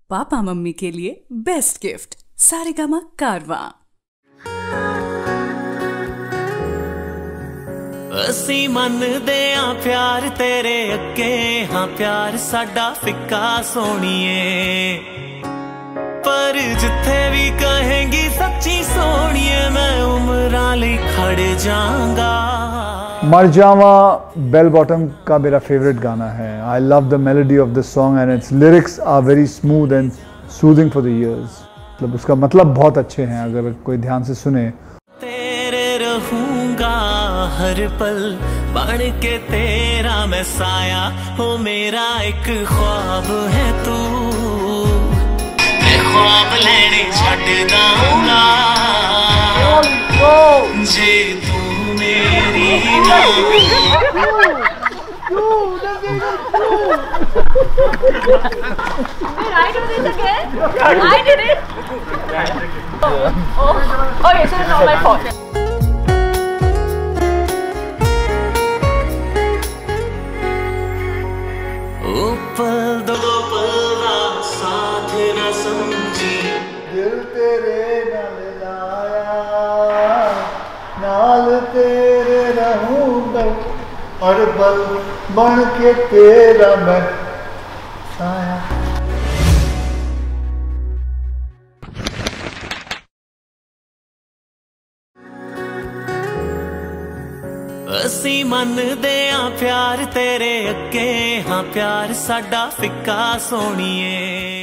Papa mummy के लिए best gift Saregama कारवां। असी मनदे आ प्यार तेरे अगे, हाँ प्यार साडा फिक्का सोनिए, पर जिथे भी कहेंगी सच्ची सोनिए मैं उम्रां लई खड़ जाऊंगा। मर जावा बेल बॉटम का मेरा फेवरेट गाना है। I love the melody of this song and its lyrics are very smooth and soothing for the ears. मतलब उसका मतलब बहुत अच्छे हैं अगर कोई ध्यान से सुने। तेरे रहूंगा हर पल बन के तेरा मैं साया, हो मेरा एक ख्वाब है तू, मैं ख्वाब लेने छड़ दाऊंगा जे तू मेरी ना। I do this again? I did it! Oh, okay, so it's not my fault. पल दो पल साथ न समझी, दिल तेरे नाल लाया, नाल तेरे रहूंगा हर पल बन के तेरा मैं साया। असी मनदे आ प्यार तेरे अगे, हाँ प्यार साडा फिक्का सोनिए।